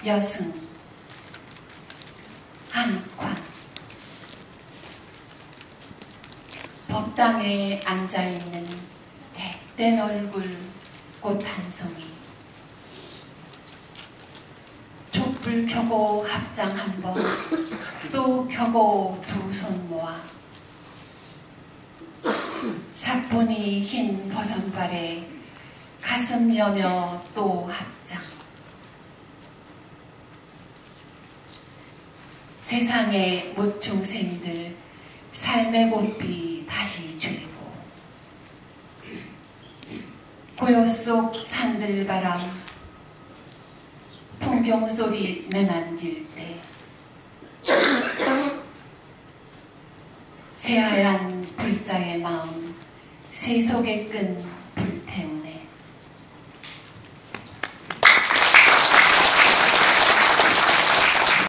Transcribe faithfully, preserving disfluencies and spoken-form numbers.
여승 한관 법당에 앉아있는 앳된 얼굴 꽃 한 송이 촛불 켜고 합장 한 번 또 켜고 두 손 모아 사뿐히 흰 버선발에 가슴 여며 또 합장 세상의 묻중생들 삶의 고삐 다시 죄고 고요 속 산들바람 풍경 소리 매만질 때 새하얀 불자의 마음 새 속에 끈